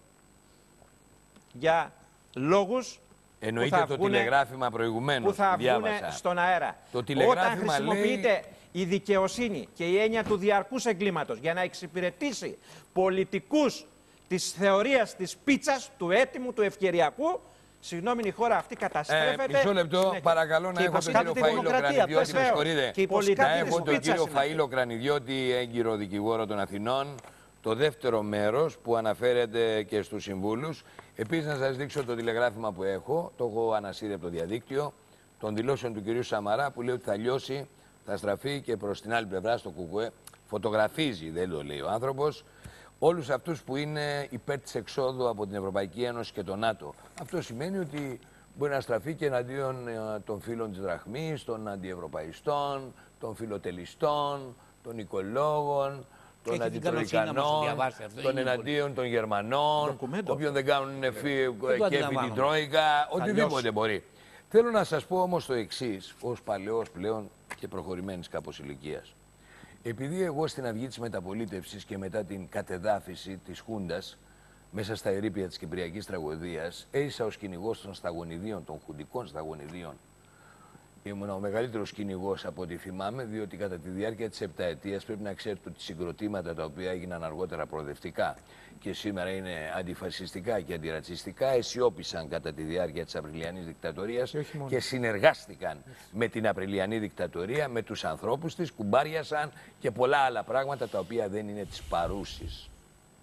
Για λόγους εννοείται που θα το βγουνε, τηλεγράφημα προηγουμένως που θα βγουν στον αέρα. Το τηλεγράφημα Όταν χρησιμοποιείται λέει... η δικαιοσύνη και η έννοια του διαρκούς εγκλήματος για να εξυπηρετήσει πολιτικούς της θεωρίας της πίτσας, του έτοιμου, του ευκαιριακού, συγγνώμη, η χώρα αυτή καταστρέφεται. Ε, μισό λεπτό, συνέχεια. Παρακαλώ να έχω τον κύριο Φαΐλο Κρανιδιώτη. Με συγχωρείτε. Να έχω τον κύριο Φαΐλο Κρανιδιώτη, έγκυρο δικηγόρο των Αθηνών. Το δεύτερο μέρος που αναφέρεται και στους συμβούλους. Επίσης να σας δείξω το τηλεγράφημα που έχω. Το έχω ανασύρει από το διαδίκτυο. Των δηλώσεων του κυρίου Σαμαρά που λέει ότι θα λιώσει, θα στραφεί και προς την άλλη πλευρά στο Κουκουέ. Φωτογραφίζει, δεν το λέει ο άνθρωπος, όλους αυτούς που είναι υπέρ της εξόδου από την Ευρωπαϊκή Ένωση και το ΝΑΤΟ. Αυτό σημαίνει ότι μπορεί να στραφεί και εναντίον των φίλων της Δραχμής, των αντιευρωπαϊστών, των φιλοτελιστών, των οικολόγων, των αντιτροϊκανών, των εναντίον των Γερμανών, όποιον δεν κάνουν κέφι την Τρόικα, οτιδήποτε μπορεί. Θέλω να σας πω όμως το εξής, ως παλαιός πλέον και προχωρημένης κάπως ηλικίας. Επειδή εγώ στην αυγή της μεταπολίτευσης και μετά την κατεδάφιση της Χούντας μέσα στα ερείπια της Κυπριακής τραγωδίας, έζησα ως κυνηγός των σταγονιδίων, των χουντικών σταγονιδίων. Ήμουν ο μεγαλύτερος κυνηγός από ό,τι θυμάμαι, διότι κατά τη διάρκεια της επταετίας πρέπει να ξέρετε ότι συγκροτήματα τα οποία έγιναν αργότερα προοδευτικά και σήμερα είναι αντιφασιστικά και αντιρατσιστικά, αισιόπησαν κατά τη διάρκεια της Απριλιανής δικτατορίας και, και συνεργάστηκαν με την Απριλιανή δικτατορία, με τους ανθρώπους της, κουμπάριασαν και πολλά άλλα πράγματα τα οποία δεν είναι της παρούσης.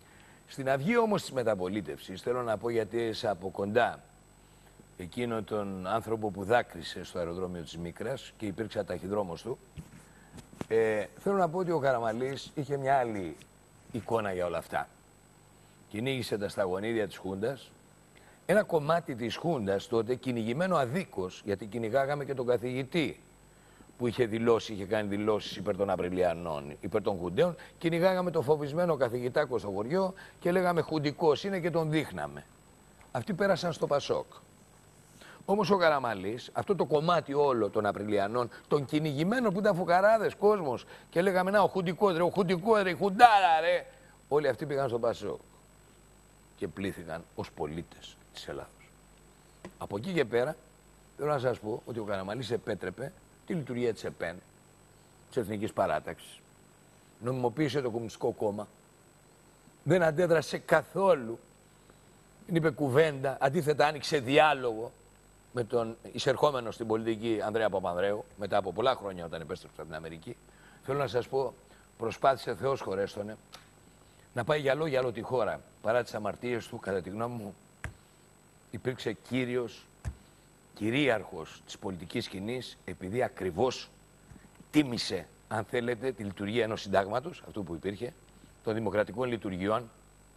Στην αυγή όμως της μεταπολίτευσης, θέλω να πω γιατί έζησα από κοντά εκείνον τον άνθρωπο που δάκρυσε στο αεροδρόμιο της Μίκρας και υπήρξα ταχυδρόμος του, ε, θέλω να πω ότι ο Καραμανλής είχε μια άλλη εικόνα για όλα αυτά. Κυνήγησε τα σταγονίδια της Χούντας. Ένα κομμάτι της Χούντας τότε κυνηγημένο αδίκως, γιατί κυνηγάγαμε και τον καθηγητή που είχε δηλώσει, είχε κάνει δηλώσεις υπέρ των Απριλιανών, υπέρ των Χουντέων, κυνηγάγαμε το φοβισμένο καθηγητάκο στο χωριό και λέγαμε Χουντικός είναι και τον δείχναμε. Αυτοί πέρασαν στο Πασόκ. Όμως ο Καραμανλής, αυτό το κομμάτι όλο των Απριλιανών, των κυνηγημένων που ήταν φουκαράδες κόσμος και λέγαμε να ο Χουντικός ρε, ο Χουντικός ρε, η Χουντάρα ρε, όλοι αυτοί πήγαν στο Πασόκ και πλήθηκαν ως πολίτες της Ελλάδος. Από εκεί και πέρα, θέλω να σας πω ότι ο Καραμανλής επέτρεπε τη λειτουργία της ΕΠΕΝ, της Εθνικής Παράταξης. Νομιμοποίησε το Κομμουνιστικό Κόμμα. Δεν αντέδρασε καθόλου. Δεν είπε κουβέντα. Αντίθετα, άνοιξε διάλογο με τον εισερχόμενο στην πολιτική Ανδρέα Παπανδρέου, μετά από πολλά χρόνια όταν επέστρεψε από την Αμερική. Θέλω να σας πω, προσπάθησε, Θεός χωρέστονε, να πάει για λόγια άλλο τη χώρα. Παρά τις αμαρτίες του, κατά τη γνώμη μου, υπήρξε κύριος, κυρίαρχος της πολιτικής σκηνής, επειδή ακριβώς τίμησε, αν θέλετε, τη λειτουργία ενός συντάγματος, αυτού που υπήρχε, των δημοκρατικών λειτουργιών.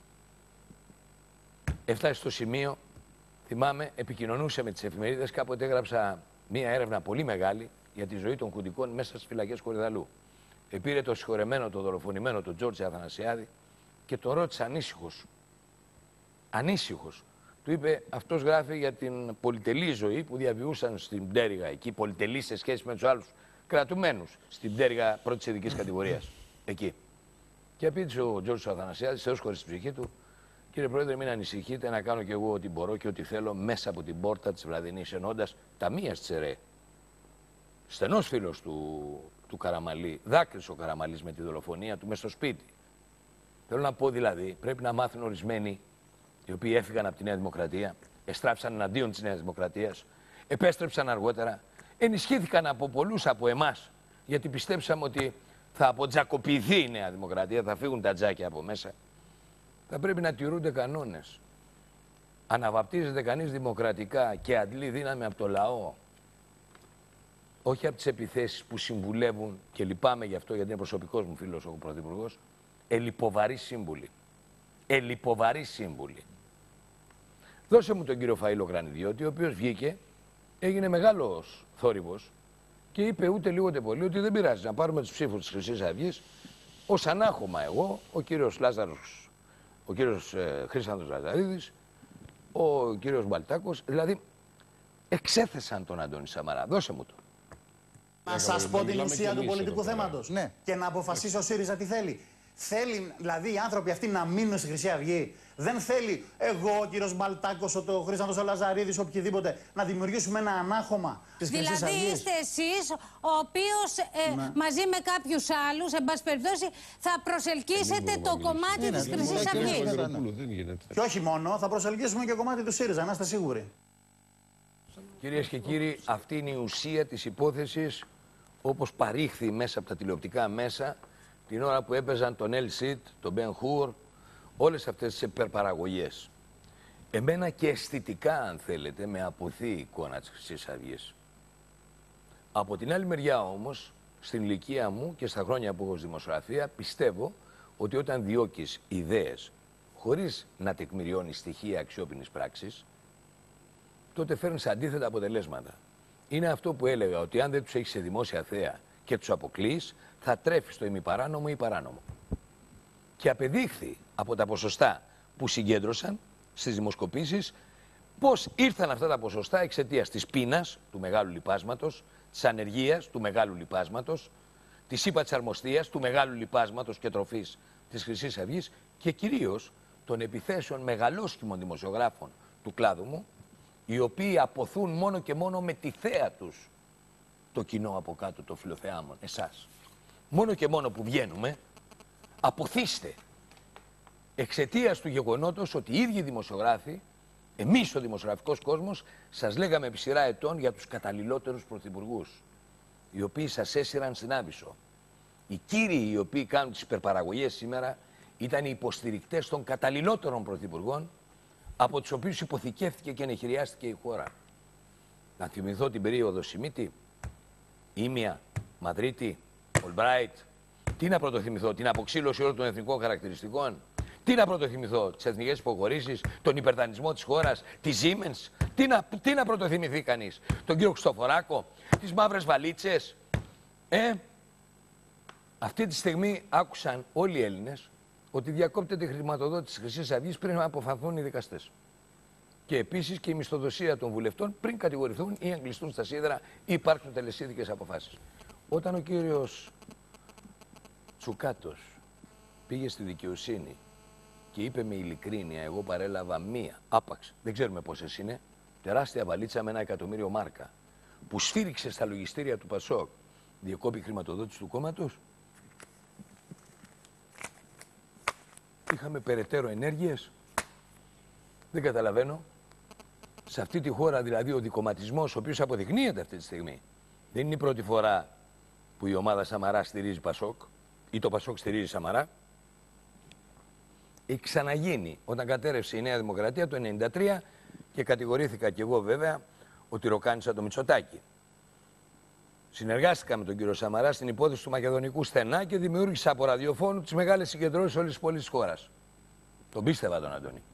Έφτασε στο σημείο, θυμάμαι, επικοινωνούσε με τις εφημερίδες, κάποτε έγραψα μία έρευνα πολύ μεγάλη για τη ζωή των Χουντικών μέσα στις φυλακές Κορυδαλού. Επήρε το συγχωρεμένο, το δολοφονημένο, τον Τζόρτζι Αθανασιάδη και τον ρώτησε ανήσυχος. Ανήσυχος. Του είπε, αυτός γράφει για την πολυτελή ζωή που διαβιούσαν στην πτέρυγα εκεί, πολυτελή σε σχέση με τους άλλους κρατουμένους στην πτέρυγα πρώτης ειδικής κατηγορίας. Εκεί. Και απήντησε ο Τζόρτζι Αθανασιάδης, Θεός χωρίς την ψυχή του, κύριε Πρόεδρε, μην ανησυχείτε, να κάνω κι εγώ ό,τι μπορώ και ό,τι θέλω μέσα από την πόρτα της βραδινής ενώντας τα μία τσερέ. Στενός φίλος του, του Καραμανλή, δάκρυσε ο Καραμανλής με τη δολοφονία του μέσα στο σπίτι. Θέλω να πω δηλαδή, πρέπει να μάθουν ορισμένοι οι οποίοι έφυγαν από τη Νέα Δημοκρατία, εστράψαν εναντίον της Νέας Δημοκρατίας, επέστρεψαν αργότερα, ενισχύθηκαν από πολλούς από εμάς, γιατί πιστέψαμε ότι θα αποτζακοποιηθεί η Νέα Δημοκρατία, θα φύγουν τα τζάκια από μέσα. Θα πρέπει να τηρούνται κανόνες. Αναβαπτίζεται κανείς δημοκρατικά και αντλεί δύναμη από το λαό, όχι από τις επιθέσεις που συμβουλεύουν, και λυπάμαι γι' αυτό γιατί είναι προσωπικός μου φίλος ο Πρωθυπουργός, ελιποβαροί σύμβουλοι. Ελιποβαροί σύμβουλοι. Δώσε μου τον κύριο Φαΐλο Γρανιδιώτη, ο οποίος βγήκε, έγινε μεγάλος θόρυβος και είπε ούτε λίγο ούτε πολύ ότι δεν πειράζει να πάρουμε τους ψήφους της Χρυσής Αυγής ως ανάχωμα εγώ, ο κύριος Λάζαρος, ο κύριος ε, Χρήστανδρος Λαζαρίδης, ο κύριος Μπαλτάκος, δηλαδή εξέθεσαν τον Αντώνη Σαμαρά. Δώσε μου το. Να σας πω την ουσία του πολιτικού θέματος ναι. και να αποφασίσει ο ΣΥΡΙΖΑ τι θέλει. Θέλει δηλαδή οι άνθρωποι αυτοί να μείνουν στη Χρυσή Αυγή. Δεν θέλει εγώ, ο κύριος Μπαλτάκος, ο Χρήστανδρος ο Λαζαρίδης, οποιοδήποτε, να δημιουργήσουμε ένα ανάχωμα της Χρυσής Αυγής. Δηλαδή είστε εσείς, ο οποίος ε, ναι. μαζί με κάποιους άλλους, εν πάση περιπτώσει, θα προσελκύσετε το κομμάτι της Χρυσής Αυγής. Και όχι μόνο, θα προσελκύσουμε και κομμάτι του ΣΥΡΙΖΑ, να είστε σίγουροι. Κυρίες και κύριοι, αυτή είναι η ουσία της υπόθεσης, όπως παρήχθη μέσα από τα τηλεοπτικά μέσα, την ώρα που έπαιζαν τον Ελ Σιτ, τον Μπεν Χουρ, όλες αυτές τις υπερπαραγωγές. Εμένα και αισθητικά, αν θέλετε, με αποθεί η εικόνα της Χρυσής Αυγής. Από την άλλη μεριά όμως, στην ηλικία μου και στα χρόνια που έχω στη δημοσιογραφία, πιστεύω ότι όταν διώκεις ιδέες χωρίς να τεκμηριώνεις στοιχεία αξιόπινης πράξης, τότε φέρνεις αντίθετα αποτελέσματα. Είναι αυτό που έλεγα, ότι αν δεν τους έχεις σε δημόσια θέα και τους αποκλείεις, θα τρέφεις το ημιπαράνομο ή παράνομο. Και απεδείχθη από τα ποσοστά που συγκέντρωσαν στις δημοσκοπήσεις πώς ήρθαν αυτά τα ποσοστά εξαιτίας της πείνας, του μεγάλου λιπάσματος, της ανεργίας, του μεγάλου λιπάσματος, της ύπατης αρμοστίας, του μεγάλου λιπάσματος και τροφής της Χρυσής Αυγής και κυρίως των επιθέσεων μεγαλόσχημων δημοσιογράφων του κλάδου μου, οι οποίοι αποθούν μόνο και μόνο με τη θέα τους το κοινό από κάτω, το φιλοθεάμον, εσάς. Μόνο και μόνο που βγαίνουμε, αποθήστε εξαιτίας του γεγονότος ότι οι ίδιοι δημοσιογράφοι, εμείς ο δημοσιογραφικός κόσμος, σας λέγαμε επί σειρά ετών για τους καταλληλότερους πρωθυπουργούς, οι οποίοι σας έσυραν στην Άβυσσο. Οι κύριοι οι οποίοι κάνουν τις υπερπαραγωγές σήμερα ήταν οι υποστηρικτές των καταλληλότερων πρωθυπουργών, από τους οποίους υποθηκεύτηκε και ενεχειριάστηκε η χώρα. Να θυμηθώ την περίοδο Σιμίτη, Ήμια, Μαδρίτη, Ολμπράιτ. Τι να πρωτοθυμηθώ, την αποξήλωση όλων των εθνικών χαρακτηριστικών. Τι να πρωτοθυμηθώ, τις εθνικές υποχωρήσεις, τον υπερδανισμό της χώρας, τη Siemens. Τι να, τι να πρωτοθυμηθεί κανείς, τον κύριο Χριστοφοράκο, τις μαύρες βαλίτσες. Ε, αυτή τη στιγμή άκουσαν όλοι οι Έλληνες ότι διακόπτεται η χρηματοδότηση της Χρυσής Αυγής πριν να αποφανθούν οι δικαστές. Και επίσης και η μισθοδοσία των βουλευτών πριν κατηγορηθούν ή εγκλειστούν στα σίδερα ή υπάρξουν τελεσίδικες αποφάσεις. Όταν ο κύριος Τσουκάτος πήγε στη δικαιοσύνη και είπε με ειλικρίνεια, εγώ παρέλαβα μία, άπαξ, δεν ξέρουμε πόσες είναι, τεράστια βαλίτσα με ένα εκατομμύριο μάρκα, που σφύριξε στα λογιστήρια του Πασόκ, διακόπη χρηματοδότηση του κόμματος, είχαμε περαιτέρω ενέργειες. Δεν καταλαβαίνω. Σε αυτή τη χώρα δηλαδή ο δικομματισμός, ο οποίος αποδεικνύεται αυτή τη στιγμή, δεν είναι η πρώτη φορά που η ομάδα Σαμαρά στηρίζει Πασόκ ή το Πασόκ στηρίζει Σαμαρά. Έχει ξαναγίνει όταν κατέρευσε η Νέα Δημοκρατία το ενενήντα τρία και κατηγορήθηκα κι εγώ βέβαια ότι ροκάνισα το Μητσοτάκη. Συνεργάστηκα με τον κύριο Σαμαρά στην υπόθεση του Μακεδονικού στενά και δημιούργησα από ραδιοφώνου τις μεγάλες συγκεντρώσεις όλης της πόλης της χώρας. Τον πίστευα τον Αντώνη.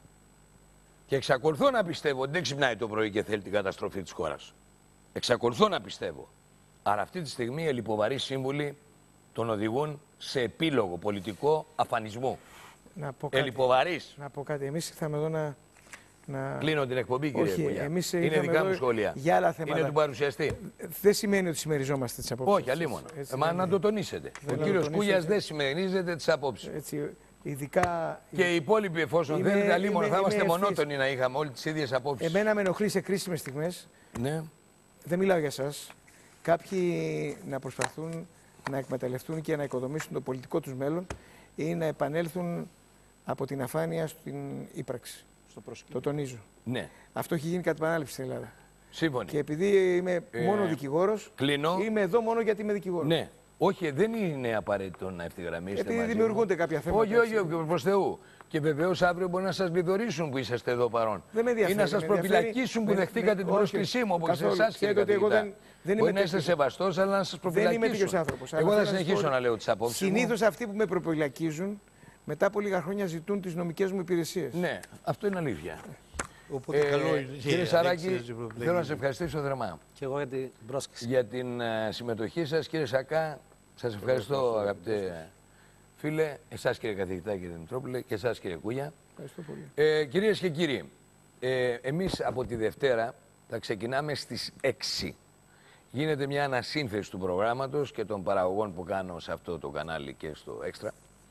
Και εξακολουθώ να πιστεύω ότι δεν ξυπνάει το πρωί και θέλει την καταστροφή της χώρας. Εξακολουθώ να πιστεύω. Άρα αυτή τη στιγμή οι λιποβαροί σύμβουλοι τον οδηγούν σε επίλογο πολιτικό αφανισμού. Να πω κάτι. Ελιποβαρείς. Να πω κάτι. Εμείς ήρθαμε εδώ να... να... Κλείνω την εκπομπή, κύριε Όχι, Κουλιά. εμείς είναι δικά μου σχόλια. Για άλλα θέματα. Είναι του παρουσιαστή. Δεν σημαίνει ότι συμμεριζόμαστε τις απόψεις. Όχι, αλλήμον. Μα να το τονίσετε. Ο κύριος Κούλιας δεν συμμερίζεται τις απόψεις. Έτσι, ειδικά... Και οι υπόλοιποι, εφόσον είμαι, θέλετε, αλλήμον, θα είμαστε ευθύς. μονότονοι να είχαμε όλες τις ίδιες απόψεις. Εμένα με ενοχλεί σε κρίσιμες στιγμές. Ναι. Δεν μιλάω για σας. Κάποιοι να προσπαθούν να εκμεταλλευτούν και να οικοδομήσουν το πολιτικό τους μέλλον ή να επανέλθουν από την αφάνεια στην ύπραξη. Στο το τονίζω. Ναι. Αυτό έχει γίνει κατά επανάληψη στην Ελλάδα. Σύμφωνοι. Και επειδή είμαι ε, μόνο δικηγόρος, κλείνω. Είμαι εδώ μόνο γιατί είμαι δικηγόρος. Ναι. Όχι, δεν είναι απαραίτητο να ευθυγραμμίσετε. Επειδή μαζί δημιουργούνται μου. κάποια θέματα. Όχι, όχι, όχι, προς Θεού. Και βεβαίως αύριο μπορεί να σας βιδωρήσουν που είσαστε εδώ παρόν. Δεν με ενδιαφέρει. Ή να σας προφυλακίσουν που δεχτήκατε την πρόσκλησή μου, όπως εσάς, κύριε καθηγητά. Μπορεί να είστε σεβαστός, αλλά να σας προφυλακίσουν. Δεν είμαι τέτοιος άνθρωπος. Εγώ θα συνεχίσω να λέω τις απόψεις μου. Συνήθως αυτοί που με προφυλακίζουν, μετά από λίγα χρόνια ζητούν τις νομικές μου υπηρεσίες. Ναι, αυτό είναι αλήθεια. Οπότε ε, καλό είναι. Κύριε Σαράκη, θέλω να σε ευχαριστήσω θερμά. Και εγώ για την πρόσκληση. Για την uh, συμμετοχή σας, κύριε Σακά. Σας ευχαριστώ, αγαπητέ φίλε. Εσάς, κύριε καθηγητά, κύριε Δημητρόπουλε, και εσάς, κύριε Κούλια. Ευχαριστώ πολύ. Ε, κυρίες και κύριοι, ε, εμείς από τη Δευτέρα θα ξεκινάμε στις έξι. Γίνεται μια ανασύνθεση του προγράμματος και των παραγωγών που κάνω σε αυτό το κανάλι και στο Έξτρα.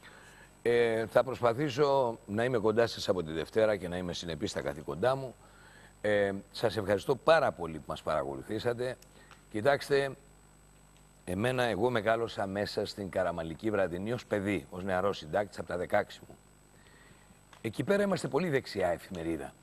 Ε, θα προσπαθήσω να είμαι κοντά σας από τη Δευτέρα και να είμαι συνεπής στα καθήκοντά μου. Ε, σας ευχαριστώ πάρα πολύ που μας παρακολουθήσατε. Κοιτάξτε, εμένα εγώ μεγάλωσα μέσα στην Καραμαλική Βραδινή ως παιδί, ως νεαρός συντάκτης από τα δεκαέξι μου. Εκεί πέρα είμαστε πολύ δεξιά εφημερίδα.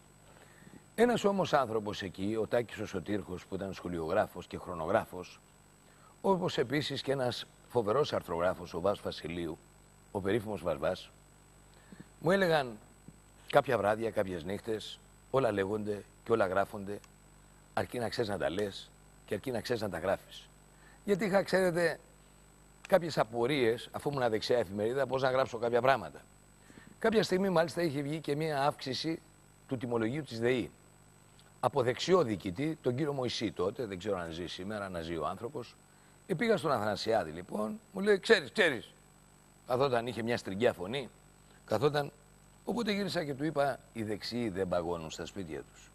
Ένας όμως άνθρωπος εκεί, ο Τάκης ο Σωτήρχος, που ήταν σχολιογράφος και χρονογράφος, όπως επίσης και ένας φοβερός αρθρογράφος, ο Βάσος Βασιλείου, ο περίφημος Βαρβάς, μου έλεγαν κάποια βράδια, κάποιες νύχτες, όλα λέγονται και όλα γράφονται, αρκεί να ξέρεις να τα λες και αρκεί να ξέρεις να τα γράφεις. Γιατί είχα, ξέρετε, κάποιες απορίες, αφού ήμουν δεξιά εφημερίδα, πώς να γράψω κάποια πράγματα. Κάποια στιγμή, μάλιστα, είχε βγει και μία αύξηση του τιμολογίου της ΔΕΗ. Από δεξιό διοικητή, τον κύριο Μωυσή τότε, δεν ξέρω αν ζει σήμερα, να ζει ο άνθρωπος. Και πήγα στον Αθανασιάδη, λοιπόν, μου λέει: Ξέρεις, ξέρεις. Καθόταν, είχε μια στριγκιά φωνή. Καθόταν. Οπότε γύρισα και του είπα: Οι δεξιοί δεν παγώνουν στα σπίτια τους.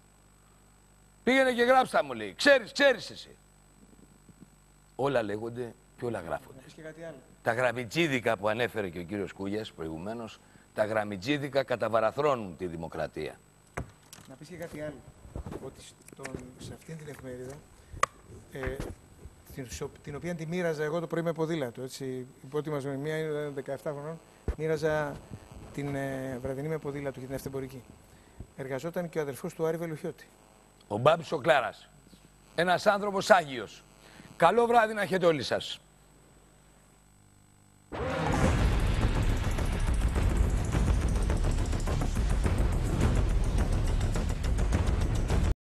Πήγαινε και γράψτα, μου λέει: Ξέρεις, ξέρεις εσύ. Όλα λέγονται και όλα γράφονται. Και κάτι άλλο. Τα γραμμιτζίδικα που ανέφερε και ο κύριος Κούλιας προηγουμένως, τα γραμμιτζίδικα καταβαραθρώνουν τη δημοκρατία. Να πεις και κάτι άλλο. Ότι στον, σε αυτήν την εφημερίδα, ε, την, την οποία τη μοίραζα εγώ το πρωί με ποδήλατο. Έτσι, η πρώτη μας μία είναι δεκαεπτά χρονών, μοίραζα την ε, βραδινή με ποδήλατο για την αυτεμπορική. Εργαζόταν και ο αδερφός του Άρη Βελουχιώτη. Ο Μπάμπης ο Κλάρας. Ένας άνθρωπος άγιος. Καλό βράδυ να έχετε όλοι σας.